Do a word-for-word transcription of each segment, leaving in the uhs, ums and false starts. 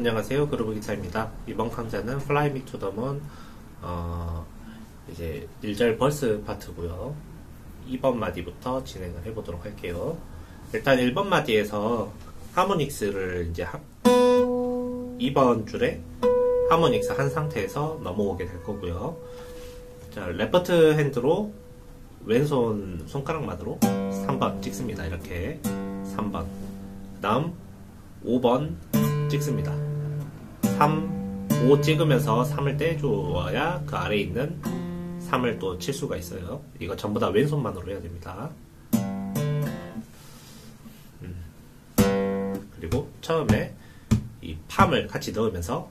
안녕하세요, 그루브 기차입니다. 이번 강좌는 Fly Me to the Moon 어, 이제 일 절 벌스 파트고요. 이 번 마디부터 진행을 해보도록 할게요. 일단 일 번 마디에서 하모닉스를 이제 하, 이 번 줄에 하모닉스 한 상태에서 넘어오게 될 거고요. 자, 레프트 핸드로 왼손 손가락만으로 삼 번 찍습니다. 이렇게 삼 번. 그 다음 오 번 찍습니다. 삼, 오 찍으면서 삼을 떼줘야 그 아래에 있는 삼을 또 칠 수가 있어요. 이거 전부 다 왼손만으로 해야 됩니다. 음. 그리고 처음에 이 팜을 같이 넣으면서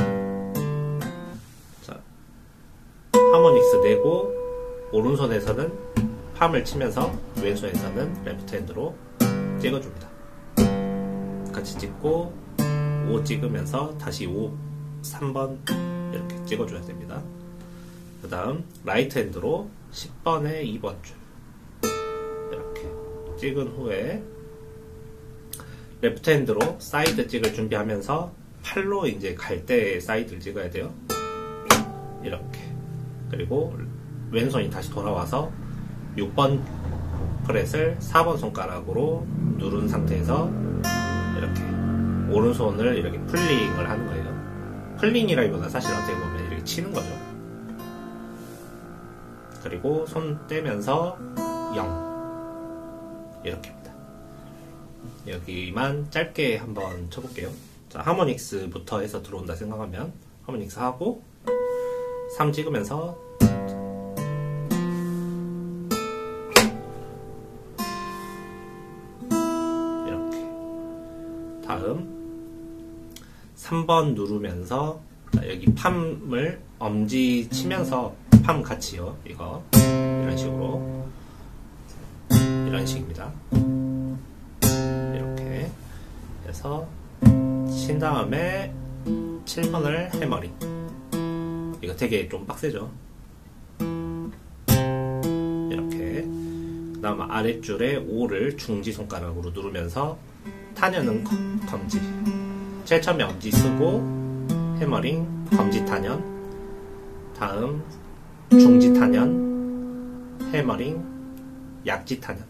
자, 하모닉스 내고 오른손에서는 팜을 치면서 왼손에서는 레프트 핸드로 찍어줍니다. 같이 찍고 오 찍으면서 다시 오, 삼 번 이렇게 찍어줘야 됩니다. 그 다음 라이트 핸드로 십 번에 이 번 줄 이렇게 찍은 후에 레프트 핸드로 사이드 찍을 준비하면서 팔로 이제 갈 때 사이드를 찍어야 돼요. 이렇게. 그리고 왼손이 다시 돌아와서 육 번 프렛을 사 번 손가락으로 누른 상태에서 이렇게 오른손을 이렇게 풀링을 하는 거예요. 풀링이라기보다 사실 어떻게 보면 이렇게 치는 거죠. 그리고 손 떼면서 영 이렇게입니다. 여기만 짧게 한번 쳐볼게요. 자, 하모닉스부터 해서 들어온다 생각하면 하모닉스 하고 삼 찍으면서 이렇게. 다음 삼 번 누르면서 자, 여기 팜을 엄지 치면서 팜 같이요. 이거 이런 식으로 이런 식입니다. 이렇게 해서 친 다음에 칠 번을 해머링. 이거 되게 좀 빡세죠. 이렇게. 그 다음 아랫줄에 오를 중지 손가락으로 누르면서 탄현은 검지. 제일 처음에 엄지 쓰고 해머링, 검지 탄현. 다음 중지 탄현, 해머링, 약지 탄현.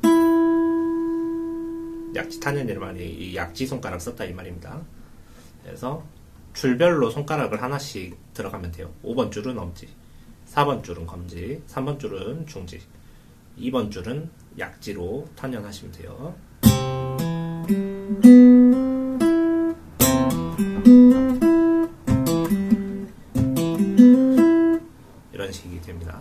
약지 탄현이란 말이 이 약지 손가락 썼다 이 말입니다. 그래서 줄별로 손가락을 하나씩 들어가면 돼요. 오 번 줄은 엄지, 사 번 줄은 검지, 삼 번 줄은 중지, 이 번 줄은 약지로 탄현하시면 돼요. 이런 식이 됩니다.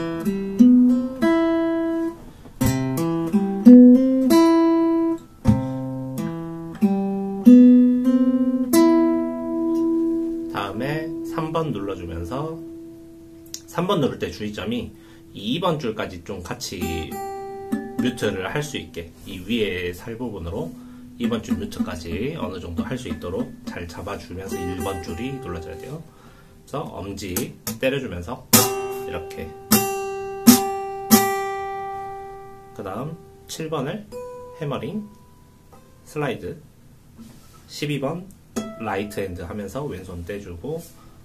다음에 삼 번 눌러주면서 삼 번 누를 때 주의점이 이 번 줄까지 좀 같이 뮤트를 할 수 있게 이 위에 살 부분으로 이 번 줄 뮤트까지 어느 정도 할 수 있도록 잘 잡아주면서 일 번 줄이 눌러져야 돼요. 그래서 엄지 때려주면서 이렇게. 그 다음 칠 번을 해머링, 슬라이드, 십이 번 라이트 핸드 하면서 왼손 떼주고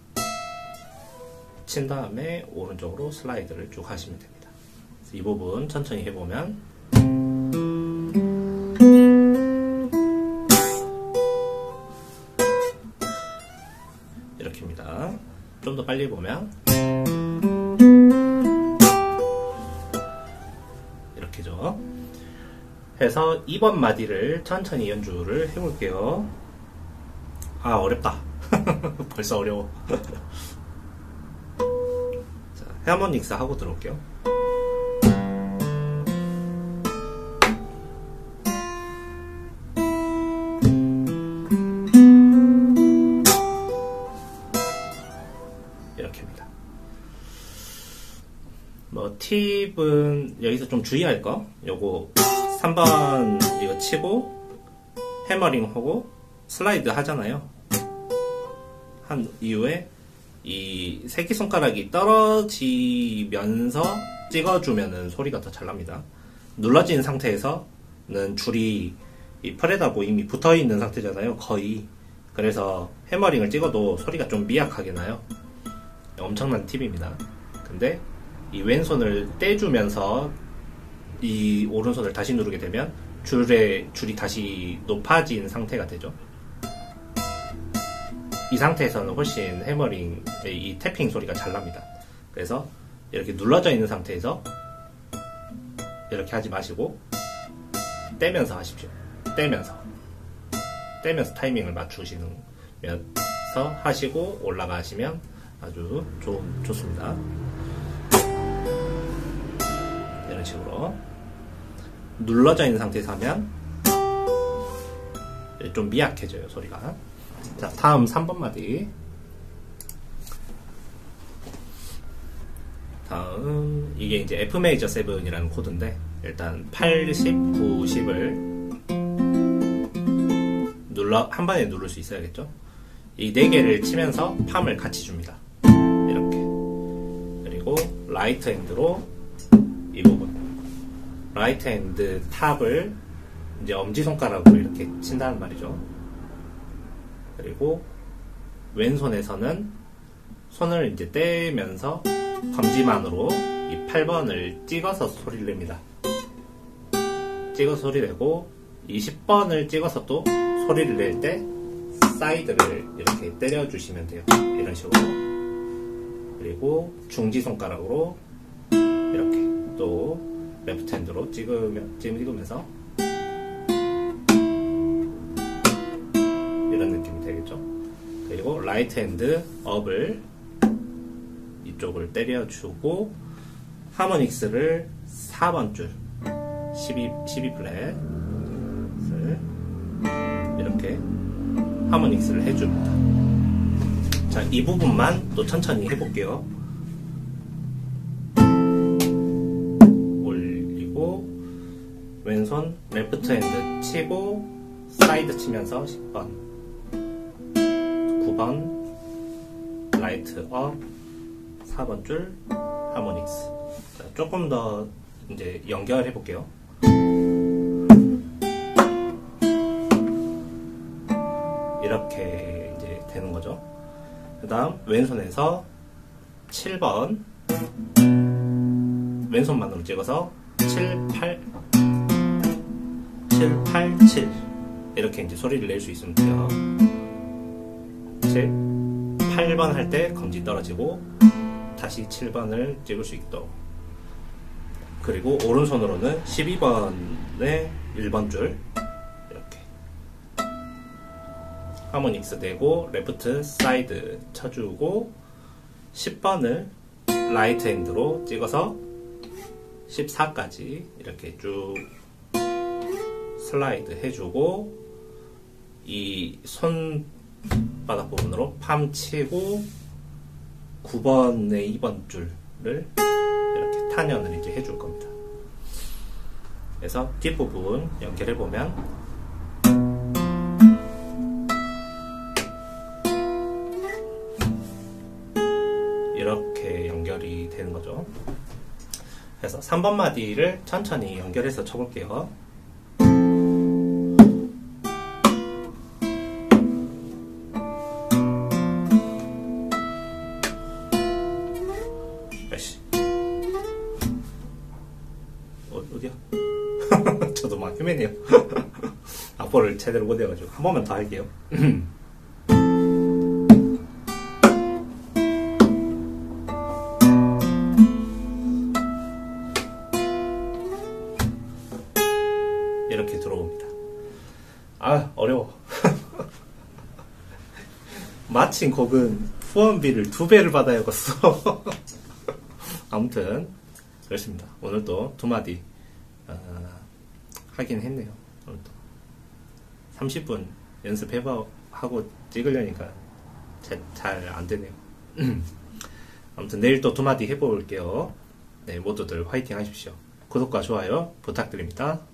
친 다음에 오른쪽으로 슬라이드를 쭉 하시면 됩니다. 이 부분 천천히 해보면 이렇게입니다. 좀 더 빨리 보면 이렇게죠. 해서 이 번 마디를 천천히 연주를 해볼게요. 아, 어렵다. 벌써 어려워. 자, 하모닉스 하고 들어올게요. 이렇게입니다. 뭐 팁은 여기서 좀 주의할 거, 요거 삼 번 이거 치고 해머링 하고 슬라이드 하잖아요. 한 이후에 이 새끼손가락이 떨어지면서 찍어주면은 소리가 더 잘 납니다. 눌러진 상태에서는 줄이 이 프렛하고 이미 붙어있는 상태잖아요. 거의. 그래서 해머링을 찍어도 소리가 좀 미약하게 나요. 엄청난 팁입니다. 근데 이 왼손을 떼주면서 이 오른손을 다시 누르게 되면 줄에, 줄이 다시 높아진 상태가 되죠. 이 상태에서는 훨씬 해머링, 이 태핑 소리가 잘 납니다. 그래서 이렇게 눌러져 있는 상태에서 이렇게 하지 마시고 떼면서 하십시오. 떼면서 떼면서 타이밍을 맞추시면서 하시고 올라가시면 아주 좋, 좋습니다. 이런 식으로 눌러져 있는 상태에서 하면 좀 미약해져요, 소리가. 자, 다음 삼 번 마디. 다음 이게 이제 F 메이저 칠이라는 코드인데, 일단 팔십, 구십을 눌러 한 번에 누를 수 있어야겠죠. 이 네 개를 치면서 팜을 같이 줍니다. 이렇게. 그리고 라이트 핸드로 이 부분, 라이트 핸드 탑을 이제 엄지손가락으로 이렇게 친다는 말이죠. 그리고 왼손에서는 손을 이제 떼면서 검지만으로 이 팔 번을 찍어서 소리를 냅니다. 찍어서 소리 내고 이 십 번을 찍어서 또 소리를 낼 때 사이드를 이렇게 때려주시면 돼요. 이런 식으로. 그리고 중지손가락으로 이렇게 또 레프트 핸드로 찍으면, 찍으면서 이런 느낌이 되겠죠. 그리고 라이트 핸드 업을 이쪽을 때려주고 하모닉스를 사 번 줄 십이, 십이 플랫을 이렇게 하모닉스를 해줍니다. 자, 이 부분만 또 천천히 해볼게요. 올리고 왼손 레프트 핸드 치고 사이드 치면서 십 번, 구 번 라이트 업, 사 번 줄 하모닉스. 자, 조금 더 이제 연결해 볼게요. 이렇게 이제 되는 거죠. 그 다음 왼손에서 칠 번 왼손만으로 찍어서 칠, 팔 칠, 팔, 칠 이렇게 이제 소리를 낼 수 있으면 돼요. 칠, 팔 번 할 때 검지 떨어지고 다시 칠 번을 찍을 수 있도록. 그리고 오른손으로는 십이 번에 일 번 줄 이렇게 하모닉스 내고 레프트 사이드 쳐주고 십 번을 라이트 핸드로 찍어서 십사까지 이렇게 쭉 슬라이드 해주고 이 손바닥 부분으로 팜 치고 구 번에 이 번 줄을 이렇게 탄연을 이제 해줄 겁니다. 그래서 뒷부분 연결해보면 이렇게 연결이 되는 거죠. 그래서 삼 번 마디를 천천히 연결해서 쳐볼게요. 어디야? 저도 막 헤매네요. 악보를 제대로 못 해가지고 한 번만 더 할게요. 이렇게 들어옵니다. 아, 어려워. 마침 곡은 후원비를 두 배를 받아야겠어. 아무튼 그렇습니다. 오늘도 두 마디 어, 하긴 했네요. 오늘도 삼십 분 연습해봐 하고 찍으려니까 잘 안 되네요. 아무튼 내일 또 두 마디 해볼게요. 네, 모두들 화이팅 하십시오. 구독과 좋아요 부탁드립니다.